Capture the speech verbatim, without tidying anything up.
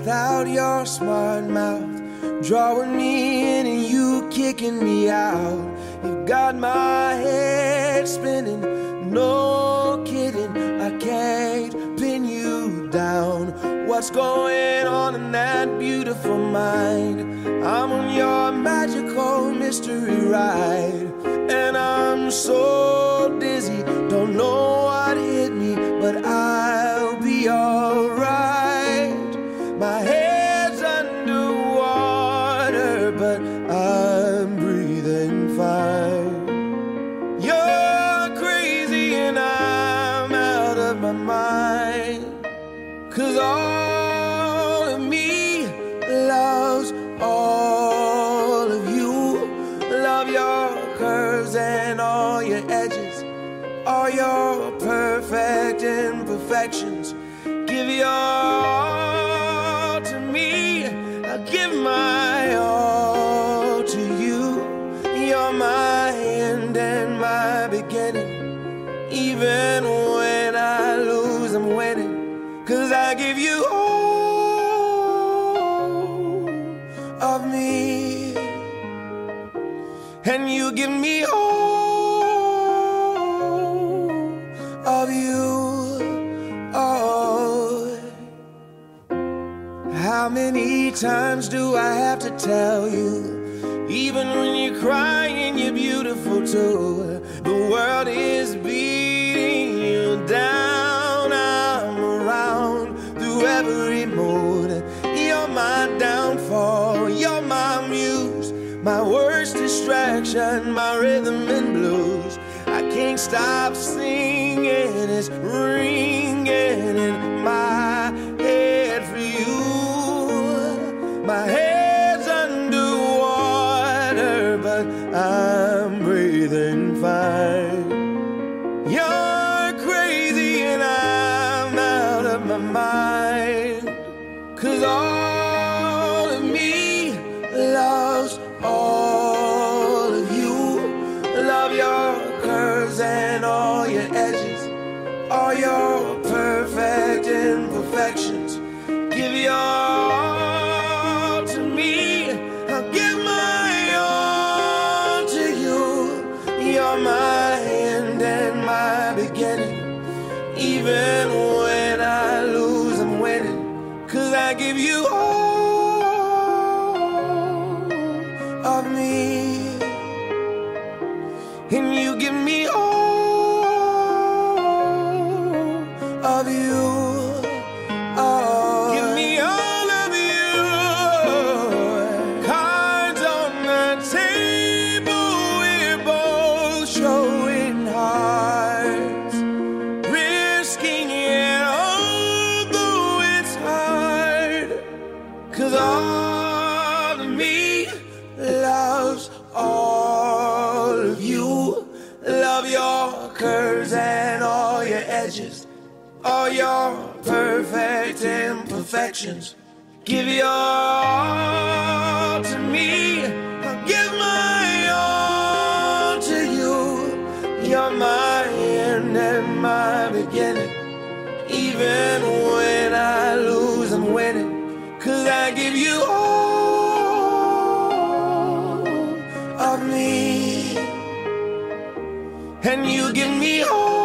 without your smart mouth, drawing me in and you kicking me out. You got my head spinning, no kidding, I can't pin you down. What's going on in that beautiful mind? I'm on your magical mystery ride, and I'm so dizzy, don't know what hit me, but I'll be alright. My head's underwater, but I'm breathing fine. You're crazy and I'm out of my mind, 'cause all of me loves all of you. Love your curves and all your edges, all your perfect imperfections. Give your all to me, I give my all to you. You're my end and my beginning. Even when I lose, I'm winning, 'cause I give you all of me, and you give me all of you. Oh, how many times do I have to tell you, even when you're crying, you're beautiful too. The world is beating you down, I'm around through every mood. You're my downfall, you're my muse, my worst distraction, my rhythm and blues. I can't stop singing, it's ringing in my head for you. My head's underwater, but I'm breathing fine. You're crazy and I'm out of my mind, 'cause all of me loves all of you. Love your curves and all your edges, all your perfect imperfections. Give your all to me, I'll give my all to you. You're my end and my beginning. Even when I lose, I'm winning, 'cause I give you all of me, and you give me all of you. Oh, give me all of you. Cards on the table, we're both showing hearts, risking it although it's hard, 'cause all of me loves all of you. Love your curves and all your edges, all your perfect imperfections. Give your all to me, I'll give my all to you. You're my end and my beginning. Even when I lose, I'm winning, 'cause I give you all of me, and you give me all